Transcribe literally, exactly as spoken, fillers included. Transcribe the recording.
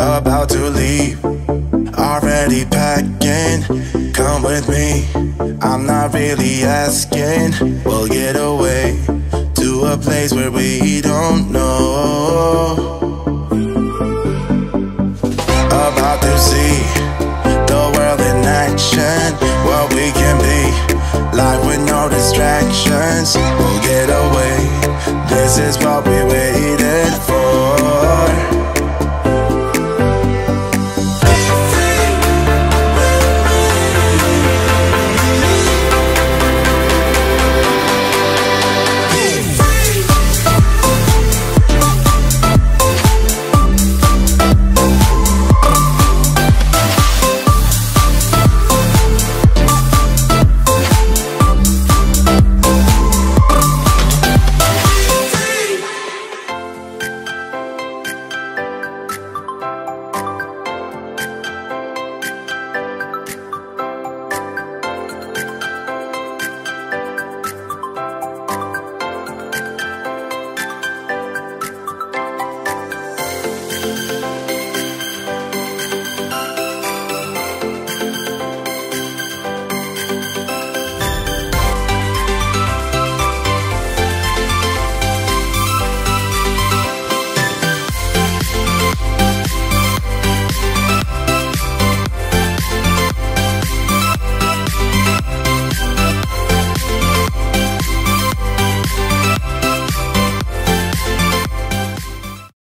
about to leave, already packing. Come with me, I'm not really asking. We'll get away to a place where we don't know. About to see the world in action, what we can be, life with no distractions. We'll get away, this is what we wait